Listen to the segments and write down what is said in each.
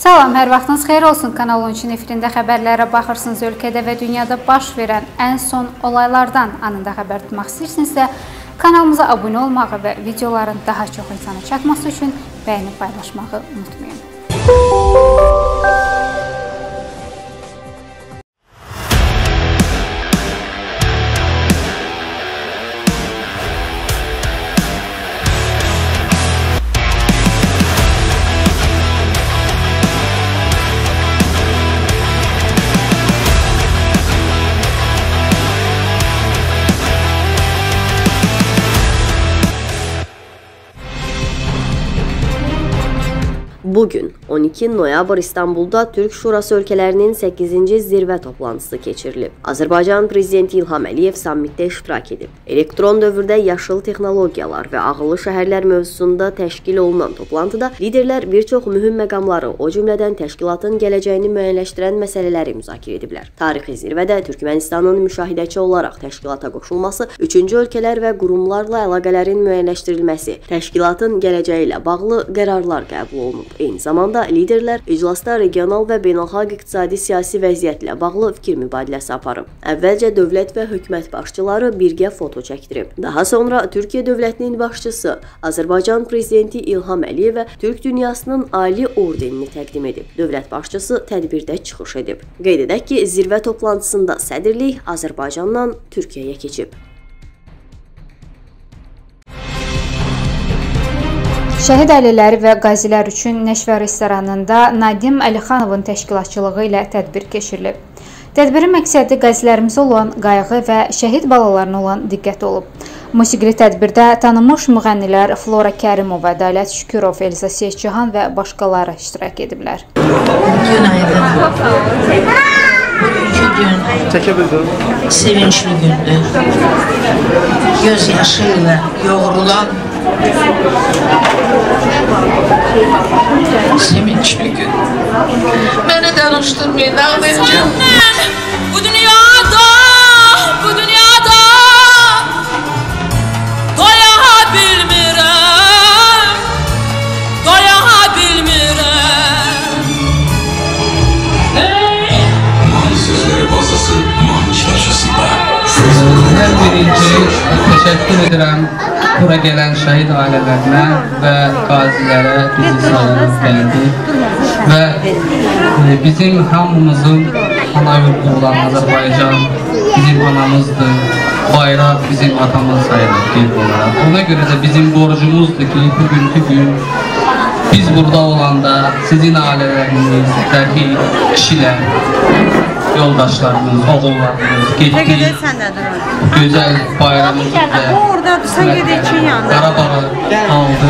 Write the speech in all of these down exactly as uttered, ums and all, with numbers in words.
Salam, hər vaxtınız xeyir olsun. Kanal on üçün efirində xəbərlərə baxırsınız. Ölkədə və dünyada baş verən ən son olaylardan anında xəbər tutmaq istəyirsinizsə, kanalımıza abunə olmağı və videoların daha çox insana çatması üçün bəyənib paylaşmağı unutmayın. Bugün on iki noyabr İstanbul'da Türk Şurası ölkələrinin səkkizinci zirvə toplantısı keçirilib. Azərbaycan Prezidenti İlham Əliyev sammitdə iştirak edib. Elektron dövrdə yaşıl texnologiyalar və ağıllı şəhərlər mövzusunda təşkil olunan toplantıda liderlər bir çox mühüm məqamları, o cümlədən təşkilatın gələcəyini müəyyənləşdirən məsələləri müzakirə ediblər. Tarixi zirvədə Türkmenistanın müşahidəçi olaraq təşkilata qoşulması, üçüncü ölkələr və qurumlarla əlaqələrin müəyyənləşdirilməsi, təşkilatın gələcəyi ilə bağlı qərarlar qəbul olunub. Eyni zamanda liderlər iclasda regional və beynəlxalq iqtisadi siyasi vəziyyətlə bağlı fikir mübadiləsi aparıb. Əvvəlcə dövlət və hökumət başçıları birgə foto çəkdirib. Daha sonra Türkiyə dövlətinin başçısı Azərbaycan Prezidenti İlham Əliyevə Türk dünyasının ali ordenini təqdim edib. Dövlət başçısı tədbirdə çıxış edib. Qeyd edək ki, zirvə toplantısında sədrlik Azərbaycandan Türkiyəyə keçib. Şəhid ailələri və qazilər üçün Nəşvə restoranında Nadim Əlixanovun təşkilatçılığı ilə tədbir keçirilib. Tədbirin məqsədi qazilərimizə olan qayğı və şəhid balalarına olan diqqət olub. Musiqili tədbirdə tanınmış müğənnilər Flora Kərimova, Dalət Şükürov, Elza Seyidcihan və başqaları iştirak ediblər. Günaydın. Bugünkü gün sevinçli gündür. Göz yaşı ilə yoğrulan sevinçli gün. Beni danıştırmayın, ağlayacağım. Bu dünyada, bu dünyada doya bilmirəm, doya bilmirəm. Mani sözleri bazası, mani çarşısı da. Mən birinci təşəkkür edirəm bura gələn şəhid ailələrinə və qazilərə, bizi sayılıb gəldi və bizim hamımızın ana yurdu olan Azərbaycan bizim anamızdır, bayraq bizim atamız sayılır qeyb olaraq. Ona görə də bizim borcumuzdur ki, bugünkü gün biz burada olanda sizin ailələriniz, dəki kişilər, yoldaşlarımız, oğullarımız getdi, gözəl bayramımızı və Qarabağı aldı.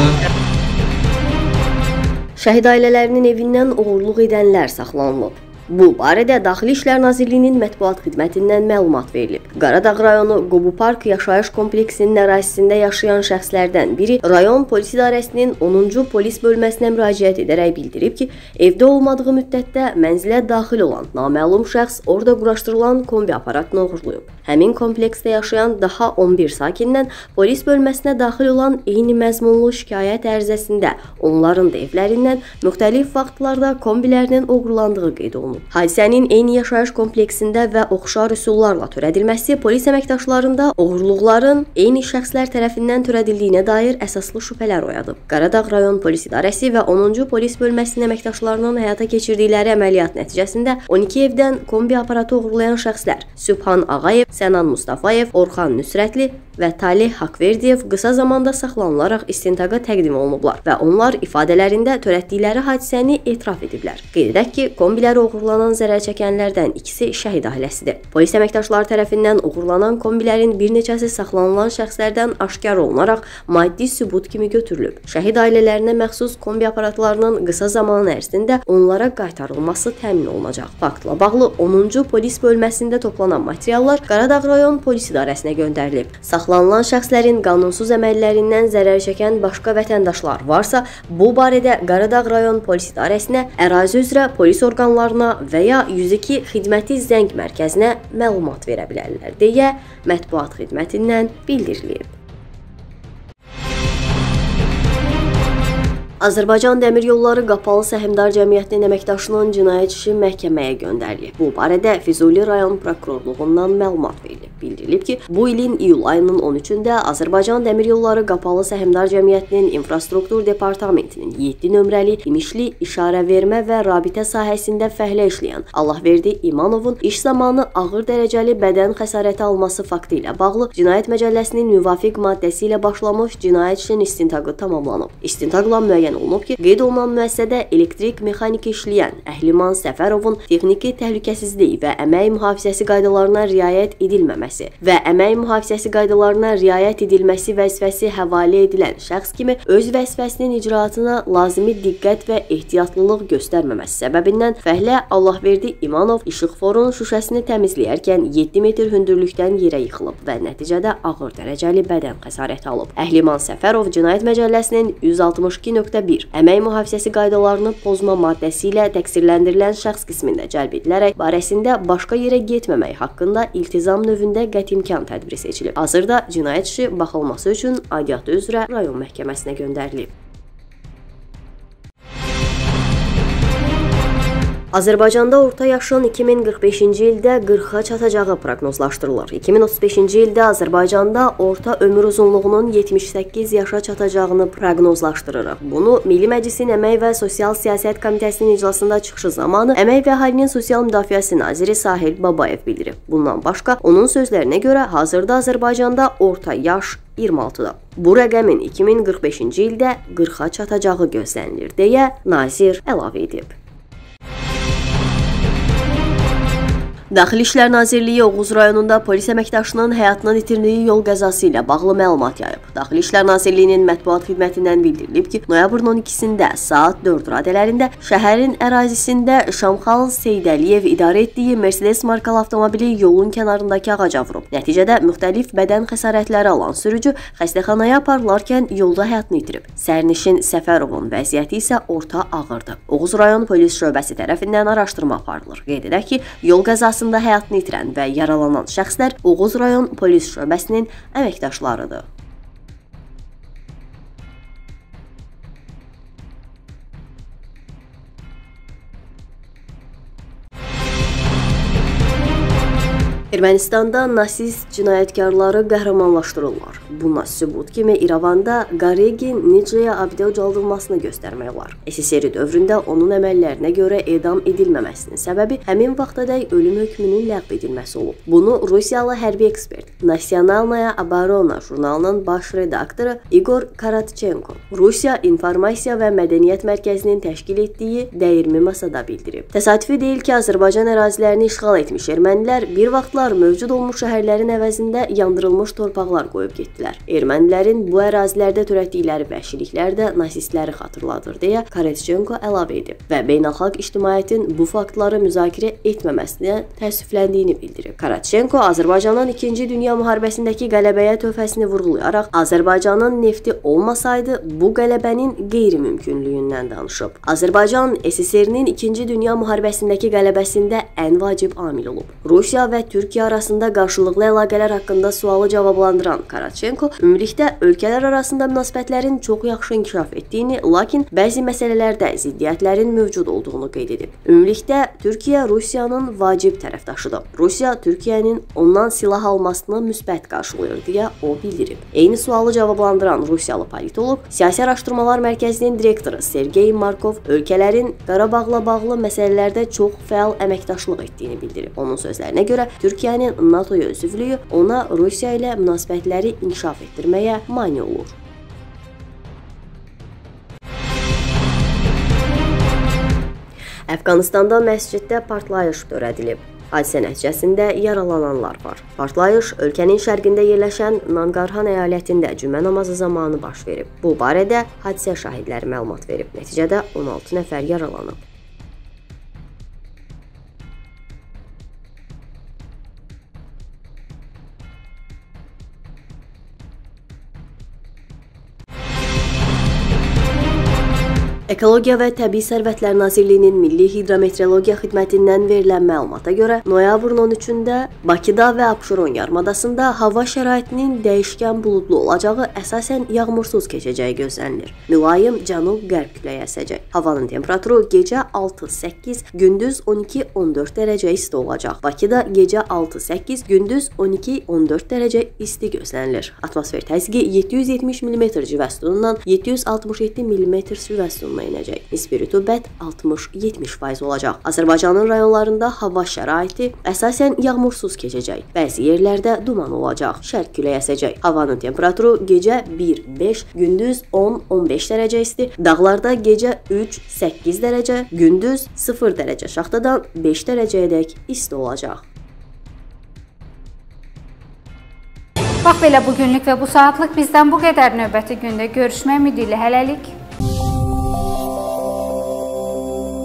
Şəhid ailələrinin evindən oğurluq edənlər saxlanılıb. Bu barədə Daxili İşlər Nazirliyinin mətbuat xidmətindən məlumat verilib. Qaradağ rayonu Qobu Park yaşayış kompleksinin ərazisində yaşayan şəxslərdən biri rayon polis idarəsinin onuncu polis bölməsinə müraciət edərək bildirib ki, evdə olmadığı müddətdə mənzilə daxil olan naməlum şəxs orada quraşdırılan kombi aparatını oğurlayıb. Həmin kompleksdə yaşayan daha on bir sakindən polis bölməsinə daxil olan eyni məzmunlu şikayət ərizəsində onların da evlərindən müxtəlif vaxtlarda kombilərinin oğurlandığı qeyd olunub. Hadisənin eyni yaşayış kompleksində və oxşar üsullarla törədilməsi polis əməkdaşlarında oğurluqların eyni şəxslər tərəfindən törədildiyinə dair əsaslı şübhələr oyadıb. Qaradağ rayon polis idarəsi və onuncu polis bölməsinin əməkdaşlarının həyata keçirdikləri əməliyyat nəticəsində on iki evdən kombi aparatı oğurlayan şəxslər Sübhan Ağayev, Sənan Mustafayev, Orxan Nüsrətli və Talih Haqverdiyev qısa zamanda saxlanılaraq istintaqa təqdim olunublar və onlar ifadələrində törətdikləri hadisəni etiraf ediblər. Qeyd edək ki, kombiləri oğurlanan zərər çəkənlərdən ikisi şəhid ailəsidir. Polis əməkdaşları tərəfindən oğurlanan kombilərin bir neçəsi saxlanılan şəxslərdən aşkar olunaraq maddi sübut kimi götürülüb. Şəhid ailələrinə məxsus kombi aparatlarının qısa zaman ərzində onlara qaytarılması təmin olunacaq. Faktla bağlı onuncu polis bölməsində toplanan materiallar Qaradağ rayon polis idarəsinə göndərilib. Saxlanılan şəxslərin qanunsuz əməllərindən zərər çəkən başqa vətəndaşlar varsa, bu barədə Qaradağ rayon polis idarəsinə, ərazi üzrə polis orqanlarına və ya yüz iki xidməti zəng mərkəzinə məlumat verə bilərlər deyə mətbuat xidmətindən bildirilib. Azərbaycan Dəmir Yolları Qapalı Səhmdar Cəmiyyətinin əməkdaşının cinayət işi məhkəməyə göndərilib. Bu barədə Füzuli rayon prokurorluğundan məlumat verilib. Bildirilib ki, bu ilin iyul ayının on üçündə Azərbaycan Dəmir Yolları Qapalı Səhmdar Cəmiyyətinin İnfrastruktur Departamentinin yeddi nömrəli imişli işarə vermə və rabitə sahəsində fəhlə işləyən Allahverdi İmanovun iş zamanı ağır dərəcəli bədən xəsarəti alması faktı ilə bağlı Cinayət Məcəlləsinin müvafiq maddəsi ilə başlamış cinayət işinin istintaqı tamamlanıb. İstintaqla müəyyən olunub ki, qeyd olunan müəssisədə elektrik mexaniki işləyən Əhliman Səfərovun texniki təhlükəsizlik və əmək mühafizəsi qaydalarına riayət edilməməsi və əmək mühafizəsi qaydalarına riayət edilməsi vəzifəsi həvalə edilən şəxs kimi öz vəzifəsinin icraatına lazımi diqqət və ehtiyatlılıq göstərməməsi səbəbindən fəhlə Allahverdi İmanov işıqforun şüşəsini təmizləyərkən yeddi metr hündürlükdən yerə yıxılıb və nəticədə ağır dərəcəli bədən xəsarəti alıb. Əhliman Səfərov Cinayət Məcəlləsinin yüz altmış iki nöqtə bir əmək mühafizəsi qaydalarını pozma maddəsi ilə təqsirləndirilən şəxs qismində cəlb edilərək barəsində başqa yerə getməmək haqqında iltizam növündə qətimkan tədbiri seçilib. Hazırda cinayət işi baxılması üçün aidiyyatı üzrə rayon məhkəməsinə göndərilib. Azərbaycanda orta yaşın iki min qırx beşinci ildə qırxa çatacağı proqnozlaşdırılır. iki min otuz beşinci ildə Azərbaycanda orta ömür uzunluğunun yetmiş səkkiz yaşa çatacağını proqnozlaşdırırıq. Bunu Milli Məclisin Əmək və Sosial Siyasət Komitəsinin iclasında çıxışı zamanı Əmək və Əhalinin Sosial Müdafiəsi naziri Sahil Babayev bildirib. Bundan başqa, onun sözlərinə görə hazırda Azərbaycanda orta yaş iyirmi altıda. Bu rəqəmin iki min qırx beşinci ildə qırxa çatacağı gözlənilir, deyə nazir əlavə edib. Daxili İşlər Nazirliyi Oğuz rayonunda polis əməkdaşının həyatını itirdiyi yol qəzası ilə bağlı məlumat yayıb. Daxili İşlər Nazirliyinin mətbuat xidmətindən bildirilib ki, noyabrın on ikisində saat dörd radələrində şəhərin ərazisində Şamxal Seydəliyev idarə etdiyi Mercedes markalı avtomobili yolun kənarındakı ağaca vurub. Nəticədə müxtəlif bədən xəsarətləri alan sürücü xəstəxanaya aparılarkən yolda həyatını itirib. Sərnişin Səfərovun vəziyyəti isə orta ağırdır. Oğuz rayon polis şöbəsi tərəfindən araşdırma aparılır. Qeyd edək ki, yol qəzası həyatını itirən və yaralanan şəxslər Oğuz rayon polis şöbəsinin əməkdaşlarıdır. Ermənistanda nasist cinayətkarları qəhrəmanlaşdırırlar. Buna sübut kimi İrəvanda Qaregin Nicaya abidə ucaldılmasını göstərmək olar. S S R dövründə onun əməllərinə görə edam edilməməsinin səbəbi həmin vaxtadək ölüm hökmünün ləğv edilməsi olub. Bunu Rusiyalı hərbi ekspert, Nasionalnaya Oborona jurnalının baş redaktoru Igor Karatchenko Rusiya İnformasiya və Mədəniyyət Mərkəzinin təşkil etdiyi dəyirmi masada bildirib. Təsadüfi deyil ki, Azərbaycan ərazilərini işğal etmiş ermənilər bir vaxtlar mövcud olmuş şəhərlərin əvəzində yandırılmış torpaqlar qoyub getdilər. Ermənilərin bu ərazilərdə törətdikləri vəhşiliklər də nasistləri xatırladır, deyə Karatchenko əlavə edib və beynəlxalq ictimaiyyətin bu faktları müzakirə etməməsinə təəssüfləndiyini bildirib. Karatchenko Azərbaycanın ikinci Dünya müharibəsindəki qələbəyə töhfəsini vurğulayaraq Azərbaycanın nefti olmasaydı bu qələbənin qeyri-mümkünlüyündən danışıb. Azərbaycan S S R-nin ikinci Dünya müharibəsindəki qələbəsində ən vacib amil olub. Rusiya və Türkiyə arasında qarşılıqlı əlaqələr haqqında sualı cavablandıran Karatchenko, ümumilikdə ölkələr arasında münasibətlərin çox yaxşı inkişaf etdiyini, lakin bəzi məsələlərdə ziddiyyətlərin mövcud olduğunu qeyd edib. Ümumilikdə Türkiyə Rusiyanın vacib tərəfdaşıdır. Rusiya Türkiyənin ondan silah almasını müsbət qarşılayır, deyə o bildirib. Eyni sualı cavablandıran Rusiyalı politoloq, Siyasi Araşdırmalar Mərkəzinin direktoru Sergey Markov ölkələrin Qarabağla bağlı məsələlərdə çox fəal əməkdaşlıq etdiyini bildirib. Onun sözlərinə görə Türkiyənin NATOya üzvlüyü ona Rusiya ilə münasibətləri inkişaf etdirməyə mane olur. Əfqanistanda məsciddə partlayış törədilib. Hadisə nəticəsində yaralananlar var. Partlayış ölkənin şərqində yerləşən Nangarhan əyalətində cümə namazı zamanı baş verib. Bu barədə hadisə şahidləri məlumat verib. Nəticədə on altı nəfər yaralanıb. Ekologiya və Təbii Sərvətlər Nazirliyinin Milli Hidrometeorologiya Xidmətindən verilən məlumata görə, noyabrın on üçündə Bakıda və Abşeron yarımadasında hava şəraitinin dəyişkən buludlu olacağı, əsasən yağmursuz keçəcəyi gözlənilir. Mülayim cənub-qərb küləyi əsəcək. Havanın temperaturu gecə altı səkkiz, gündüz on iki on dörd dərəcə isti olacaq. Bakıda gecə altı səkkiz, gündüz on iki on dörd dərəcə isti gözlənilir. Atmosfer təzyiqi yeddi yüz yetmiş millimetr civə sütunundan yeddi yüz altmış yeddi millimetr civə sütununa inəcək. Nisbi rütubət altmış yetmiş faiz olacaq. Azərbaycanın rayonlarında hava şəraiti əsasən yağmursuz keçəcək. Bəzi yerlərdə duman olacaq. Şərq küləyi əsəcək. Havanın temperaturu gecə bir beş, gündüz on on beş dərəcə isti. Dağlarda gecə üç səkkiz dərəcə, gündüz sıfır dərəcə şaxtadan beş dərəcəyədək isti olacaq. Bax belə bugünlük və bu saatlıq bizdən bu qədər. Növbəti gündə görüşmək ümidi ilə hələlik.